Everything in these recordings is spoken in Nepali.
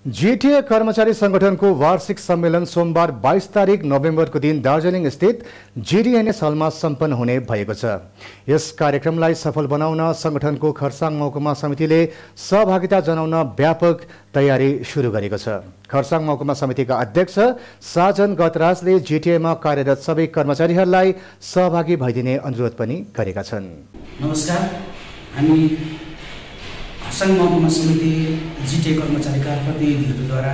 जीटीए कर्मचारी संगठनको वार्षिक सम्मेलन सोमबार 22 तारिक नोभेम्बरको दिन दार्जिलिङ स्थित जीडीएनएस हलमा सम्पन्न हुने भएको छ। यस कार्यक्रमलाई सफल बनाउन संगठनको खरसाङ महकुमा समितिले सहभागिता जनाउन व्यापक तयारी सुरु गरेको छ। खरसाङ महकुमा समितिका अध्यक्ष साजन गतराजले जीटीएमा कार्यरत सबै कर्मचारीहरूलाई सहभागी भइदिने अनुरोध पनि गरेका छन्। नमस्कार, हामी खरसाङ महकुमा समिति जीटीए कर्मचारीका प्रतिनिधिहरूद्वारा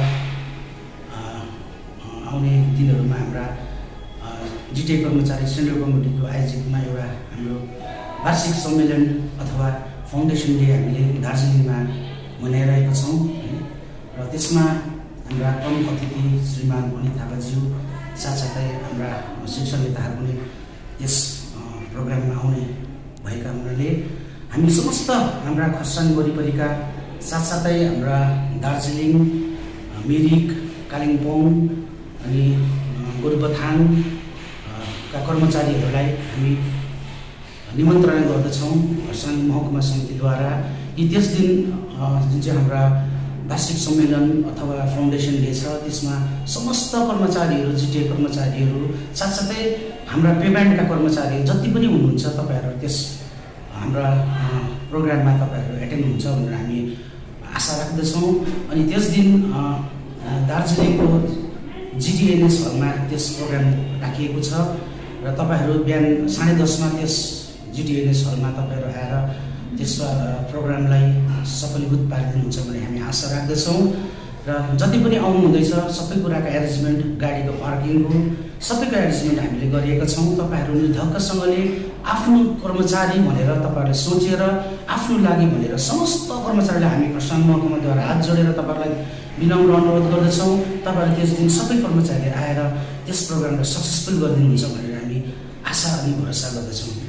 आउने दिनहरूमा हाम्रा जीटीए कर्मचारी सेन्ट्रल कमिटीको आयोजितमा एउटा हाम्रो वार्षिक सम्मेलन अथवा फाउन्डेसन डे हामीले दार्जिलिङमा मनाइरहेका छौँ र त्यसमा हाम्रा प्रमुख अतिथि श्रीमान भनी थापाज्यू साथसाथै हाम्रा शीर्ष नेताहरू पनि यस प्रोग्राममा आउने भएका हुनाले हामी समस्त हाम्रा खरसाङ वरिपरिका साथसाथै हाम्रा दार्जिलिङ, मिरिक, कालिम्पोङ अनि गोरुबथानका कर्मचारीहरूलाई हामी निमन्त्रणा गर्दछौँ। खरसाङ महकुमा समितिद्वारा यी त्यस दिन जुन चाहिँ हाम्रा वार्षिक सम्मेलन अथवा फाउन्डेसन डे छ त्यसमा समस्त कर्मचारीहरू, जीटीए कर्मचारीहरू साथसाथै हाम्रा पेमेन्टका कर्मचारीहरू जति पनि हुनुहुन्छ तपाईँहरू त्यस हाम्रा प्रोग्राममा तपाईँहरू एटेन्ड हुन्छ भनेर हामी आशा राख्दछौँ। अनि त्यस दिन दार्जिलिङको जीडीएनएस हलमा त्यस प्रोग्राम राखिएको छ र तपाईँहरू बिहान 10:30मा त्यस जीडीएनएस हलमा तपाईँहरू आएर त्यस प्रोग्रामलाई सफलीभूत पारिदिनुहुन्छ भन्ने हामी आशा राख्दछौँ। र जति पनि आउनुहुँदैछ सबै कुराको एरेन्जमेन्ट, गाडीको पार्किङको सबैको एरेन्जमेन्ट हामीले गरिएका छौँ। तपाईँहरू निर्धक्कसँगले आफ्नो कर्मचारी भनेर तपाईँहरूले सोचेर आफ्नो लागि भनेर समस्त कर्मचारीलाई हामी खरसाङ महकुमाद्वारा हात जोडेर तपाईँहरूलाई विनम्र अनुरोध गर्दछौँ। तपाईँहरू त्यस दिन सबै कर्मचारीले आएर त्यस प्रोग्रामलाई सक्सेसफुल गरिदिनुहुन्छ भनेर हामी आशा अनि भरोसा गर्दछौँ।